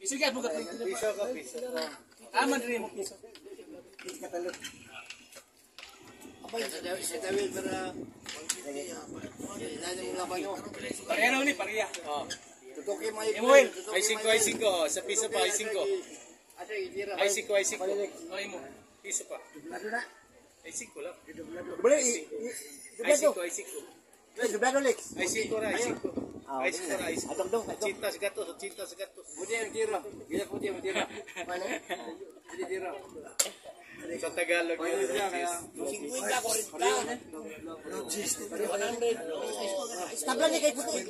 Piso ka buka. Piso ka piso. Aman rin mo piso. Katalo. Apay sa Dawil para lalo mo laban yo. Pareha na ni pareha. Oh. Tutuki mo ay. Ay 5 sa piso pa ay 5. Ate itira. Ay 5 ay 5. Ay mo. Piso pa. Ano na? Ay 5 lang. Boleh. Ay 5 ay 5. Dublado Lex. Ay 5 ra ay 5. Ay 5 ra ay 5. Atong dong, atong. Cinta sa gatos. Buti ang tira. Gila puti ang tira. Mana? Hindi tira. Sa Tagalog yun. Tabla ni kay puti.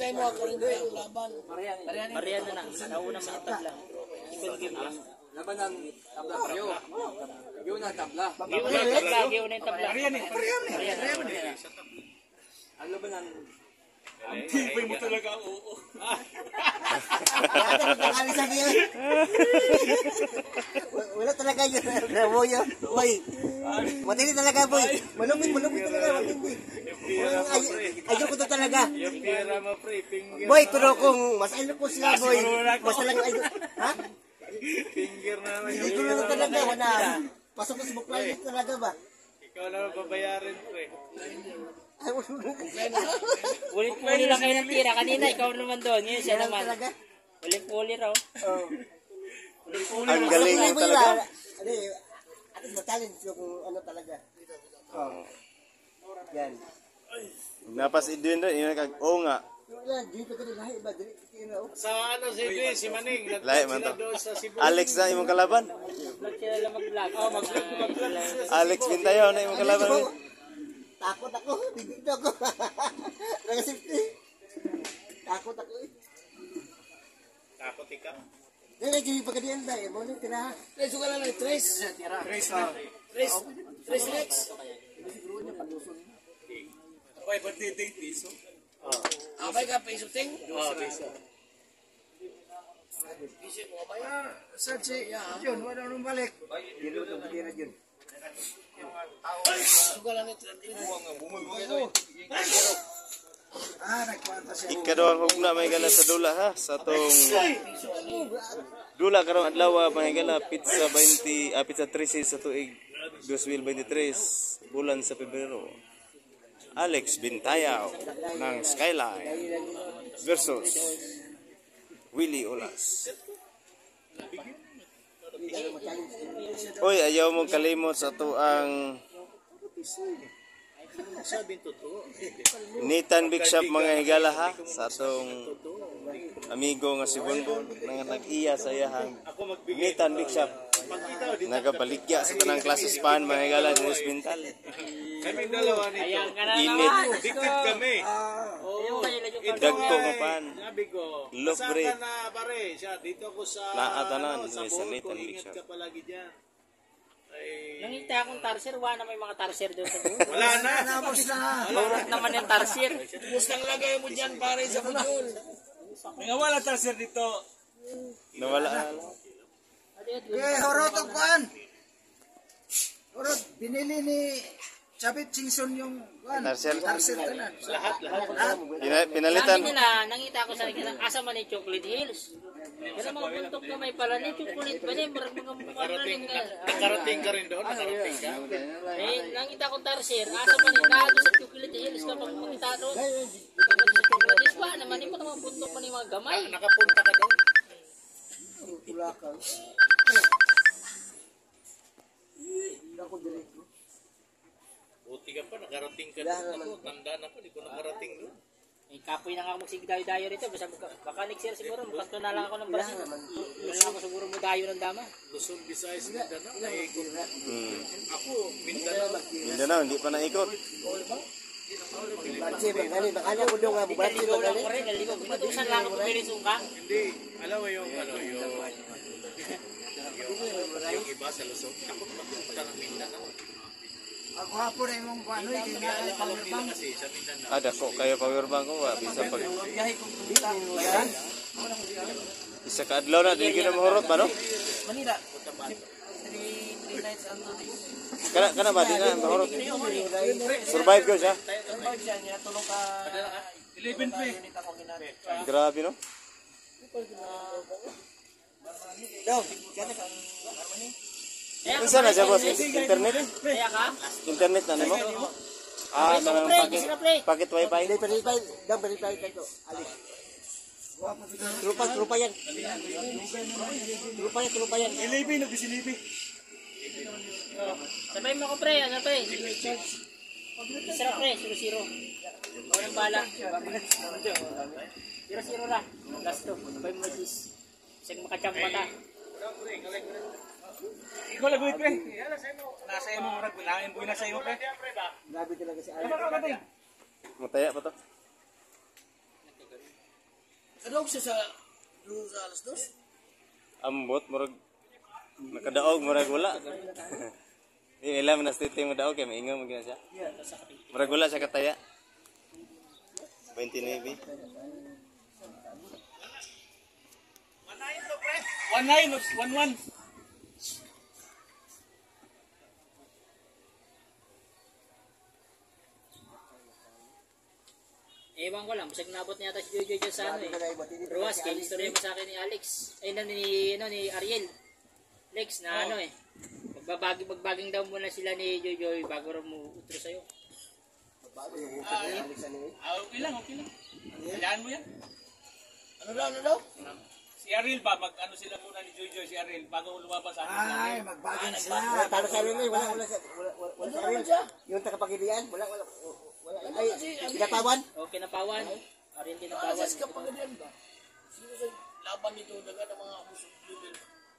Pareha na na. Nauna man yung tabla. Labanan tabla yo. Yo na tabla. Lagi una yung tabla. Pareha ni. Ang labanan Tipay mo talaga oo. Kami sabi yun. Wala talaga yun. Boy. Boy. Matindi talaga boy. Malupit talaga. Matindi. Ayun ko to talaga. Yung pera mo pre, finger. Boy, pero kung mas ayun ko sila boy. Mas talaga ayun. Ha? Finger naman yung Hindi ko na talaga. Wala. Pasok ko sa buklan talaga ba? ikaw na babayarin pre. Ulit-uli lang kayo ng tira. Kanina ikaw naman doon. Ngayon siya naman. Talaga? Ulit-uli raw. Ang galing mo talaga. Ano matalent yung ano talaga. Oh. Yan. Napas idin rin, yun kag oo nga. Wala, di pa ko lahi ba dili kino. Sa ano si Maning, Lahi man to. doon sa Cebu. Alex na imong kalaban. Vlog sila lang mag-vlog. Alex Bintayo na imong kalaban. Takot ako, dito ako. Nag-safety. Takot ako eh. Takot ikaw. Dili gyud pagkadian ba, mo ni tira. Tres ka lang tres. Tres next. Abay pagtiting piso. Abay ka piso ting. Oh, piso. Piso mo abay. Sachi ya. Yun, wala nang balik. Dilo to pagkira yun. Sugalan ni tres. Nagkwanta siya. Ikaduhang hugna may gala sa dula ha sa tong dula karong adlaw may gala pizza 20 pizza 13 sa tuig 2023 bulan sa Pebrero. Alex Bintayaw ng Skyline versus Willie Olas. Oy, ayaw mong kalimot sa tuang Nitan Big Shop mga higala ha sa atong amigo nga si Bonbon nga nag-iya sa iyahang Nitan Big Shop nagabaligya sa tanang klase span mga higala din sa Bintal. Kami dalawa nito. Ayan ka na Init. naman. Dikit kami. Dagko ka pan. Sabi ko, Look, saan bre. ka na pare? Siya, dito ako sa, Naatanan, sa may sanitan, Bohol ko. Big Ingat Shop. ka palagi dyan. Ay, Nangita akong tarsier. Wala na may mga tarsier doon sa doon. wala na. Bawat naman yung tarsier. Mustang lagay mo diyan pare sa budol. Nga wala tarsier dito. Nawala na. Horot ang kuan. Horot, binili ni Chabit Chingson yung kuan. Tarsier. tanan. Pinalitan. Sabi nila, nangita ko sa nila, asa man yung Chocolate Hills. Pero mga buntok na may pala ni chocolate pa niya. Marang mga Nakarating ka rin doon. Nakarating ka. Eh, nangita ko tarsier. Asa man yung nado sa Chocolate Hills kapag makita doon. Kapag sa Chocolate Hills pa, naman yung mga buntok pa ni mga gamay. Nakapunta ka doon. Buti ka pa, nakarating ka doon. Ako, tanda na ko, di ko nakarating doon. Eh, kapoy na nga ako magsigdayo-dayo rito. Baka next year siguro, magpasto na lang ako ng Brazil. Doon lang ako siguro mudayo ng dama. Luzon, Visayas, Mindanao, naikot na. Ako, Mindanao. Mindanao, hindi pa naikot. Barci magani, makanya udah nga barci Naligaw lang magani. ko rin. Naligaw. Matusan lang ako pinisungka. Hindi, alam mo yung ano, yung iba sa Luzon, takot magpunta ng Mindanao. Ako hapon ay mong kuan oy kay Kaya alam nila kasi sa Mindanao. Ada kok kayo power bank ko bisa pag gahi kong kumita. Yan. bisa ka adlaw na di kita mahurot ba no? Manila. 3 nights and 2 days. Kana ba di na mahurot? Survive ko siya. Survive siya niya tulong ka 11 pa eh. unit ako ginani. Grabe no? Ito, kaya ka. Unsa na siya boss? Internet? Kaya ka? Internet na nimo? Ah, kanang packet wifi. Verify, daw verify kayo. Ali. Trupa yan. Trupa yan. Ilibi, nagbisilibig. Sabay mo ko pre, ano pre? Sarap pre, 0-0. O nang bala. 0-0 ra. Last to. Sabay mo sis. Kasi makacham mata. Ikaw lagoy, pre. Nasa iyo mo, murag. Nain boy na sa iyo, pre. Grabe talaga si Ali. Mutaya pa to. Kadog siya sa doon sa alas 2. Ambot murag nakadaog murag wala. Di ilam na stite mo daog kay maingaw mo gina siya. Murag wala siya kataya. 29. 1-9, 1-1. Ewan ko lang, basag nabot niya yata si Jojo dyan sa ano eh. Ruas, kaya istorya mo sa akin ni Alex. Ay, ni Ariel. Lex na ano eh. Magbaging daw muna sila ni Jojo bago rin mo utro sa'yo. Okay lang. Kailangan mo yan. Ano daw? Si Ariel ba, mag-ano sila muna ni Jojo, si Ariel, bago lumabas sa akin si Ariel. Magbagin sila. Talo sa amin wala sa amin. Yung tagapagilian, wala. Ay, pinapawan? O, kinapawan. Ariel kinapawan. Asas ka pa ganyan ba? Sino sa laban nito daga ng mga busog level?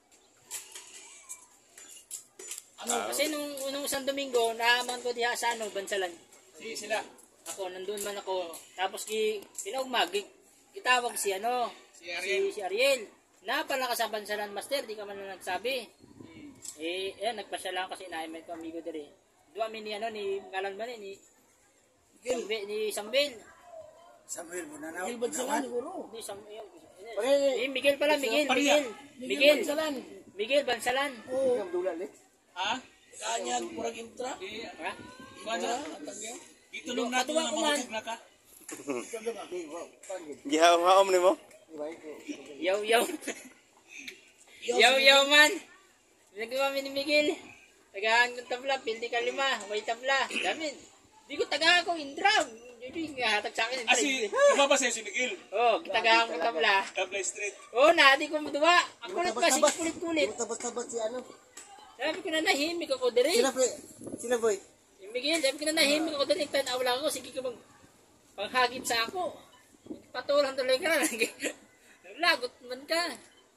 Kasi nung isang Domingo, naaman ko diha sa ano, Bansalan. Sila. Ako, nandun man ako. Tapos pinaugmag, itawag si ano, Si Ariel. si Ariel. Napala ka sa Bansalan, Master, di ka man na nagsabi. Nagpasya lang kasi na-email ko amigo diri. Dua mi ni ano, ni ngalan ba ni Samuel. Samuel mo na Miguel Bansalan siguro. Ni Samuel. Miguel pala, Miguel Bansalan. Oo. Ha? Kanya murag intra. Ha? Ano? Dito nung nato na mahugog na ka. Gihaom-haom nimo? Yaw man. Nagawa mi ni Miguel. Tagaan kong tabla, pildi ka 5, may tabla. Damin. Di ko tagaan kong Indra. Hindi nga hatag sa akin. Kasi, iba ba sa'yo si Miguel? Oh, tagaan kong tabla. Tabla Street. Oh, di ko maduwa. Ako nagpasig kulit-kulit. Tabas-tabas si ano. Sabi ko na nahimik ako diri. Sila boy. Yung Miguel, sabi ko na nahimik ako diri. Tanaw lang ako, sige ka panghagip sa ako. Patulang tuloy ka na. Lagot man ka.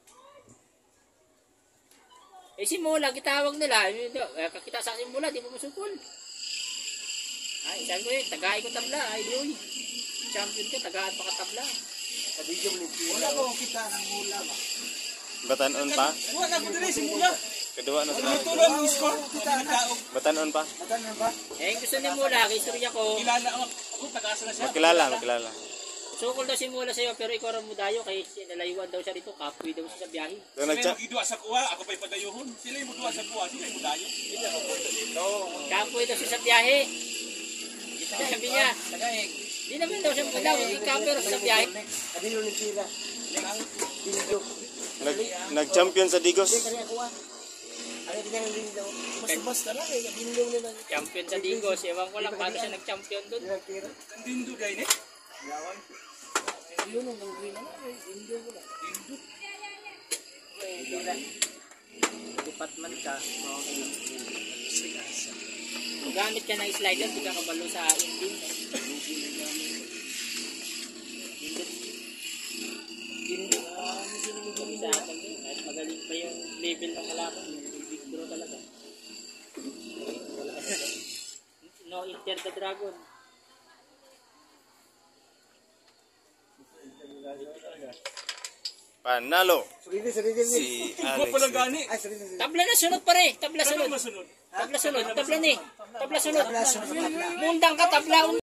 Si Mola, kitawag nila. Kakita sa akin Mola, di mo masukol. Ay, sabi ko tagai ko tabla. Ay, boy. Champion ka, tagaan pa ka tabla. Wala ba kita ng mula ba? Batanon pa? Buwan ako din si Mula. Kedua na sila. Ito lang yung score. Batanon pa? Gusto ni Mola, istorya ko. Kilala ako, taga-asa na siya. Makilala. Sukol daw si Mola sa'yo, pero ikaw rin mo dayo. Kaya nalayuan daw siya dito, kapoy daw siya sa biyahe. Sila yung mag-idua sa kuha, ako pa'y padayuhon. Sila yung mag-idua sa kuha, sila yung mudayo. Kapoy daw siya sa biyahe. Sabi niya, di naman daw siya mudaw, hindi kapoy daw siya sa biyahe. Adilo ni Kira. Dinjo. Nag-champion sa Digos. Kani ako ah. Ano din ang dinjo? Basta lang eh. Binilong nila. Champion sa Digos, ewan ko lang paano siya nag-champion doon. Ang dindo dahil eh. Yun ang green na. Binilong ko na. Lipat man ka. Kung gamit ka ng slider, di ka kabalo sa ending. Sa akin din, kahit magaling pa yung level ng kalaban, big bro talaga. No enter the dragon. Panalo Sorry. si Ikaw pala Alex. gani. Ay, sorry. Tabla na sunod pare, tabla Ano sunod. masunod? Tabla sunod, tabla ni. Tabla sunod. Mundang ka tabla.